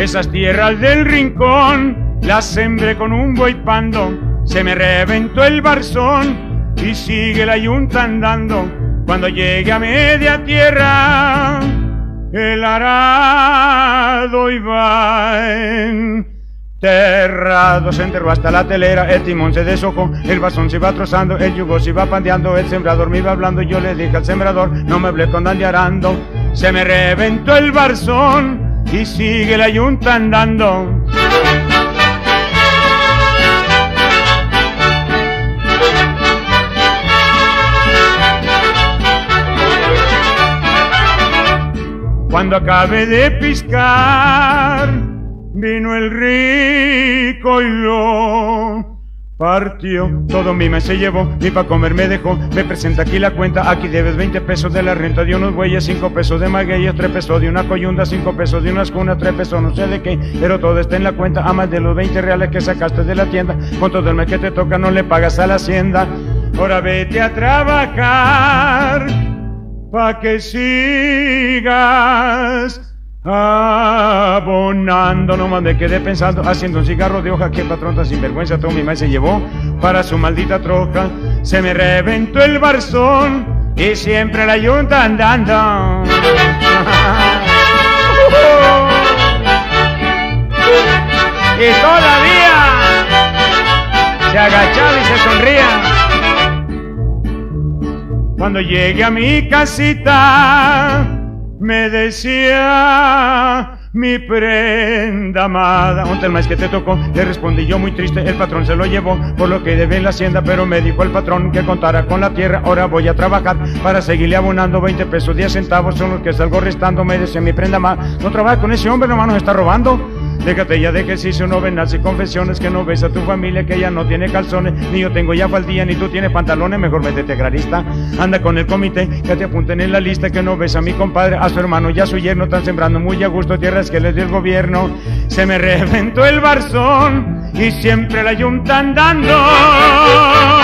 Esas tierras del rincón las sembré con un buey pando, se me reventó el barzón y sigue la yunta andando. Cuando llegue a media tierra, el arado iba enterrado. Se enterró hasta la telera, el timón se deshojó, el bastón se iba trozando, el yugo se iba pandeando, el sembrador me iba hablando. Yo le dije al sembrador, no me hablé con dandearando. Se me reventó el barzón y sigue la yunta andando. Cuando acabé de piscar, vino el rico y lo partió. Todo mi mes se llevó, ni pa' comer me dejó. Me presenta aquí la cuenta, aquí debes 20 pesos de la renta de unos bueyes, 5 pesos de magueyes, 3 pesos de una coyunda, 5 pesos de unas cunas, 3 pesos no sé de qué, pero todo está en la cuenta, a más de los 20 reales que sacaste de la tienda. Con todo el mes que te toca no le pagas a la hacienda. Ahora vete a trabajar pa' que sigas abonando. No me quedé pensando, haciendo un cigarro de hoja, que el patrón tan sinvergüenza todo mi maíz se llevó para su maldita troca. Se me reventó el barzón y siempre la yunta andando. Y todavía se agachaba y se sonría. Cuando llegué a mi casita, me decía mi prenda amada, ¿dónde el maíz que te tocó? Le respondí yo muy triste, el patrón se lo llevó por lo que debe en la hacienda, pero me dijo el patrón que contara con la tierra. Ahora voy a trabajar para seguirle abonando, 20 pesos 10 centavos son los que salgo restando. Me decía mi prenda amada, no trabajes con ese hombre, nomás nos está robando. Déjate ya de ejercicio novenas y confesiones, que no ves a tu familia que ya no tiene calzones, ni yo tengo ya faldilla, ni tú tienes pantalones, mejor métete agrarista. Anda con el comité, que te apunten en la lista, que no ves a mi compadre, a su hermano y a su yerno, están sembrando muy a gusto tierras que les dio el gobierno. Se me reventó el barzón y siempre la yunta andando.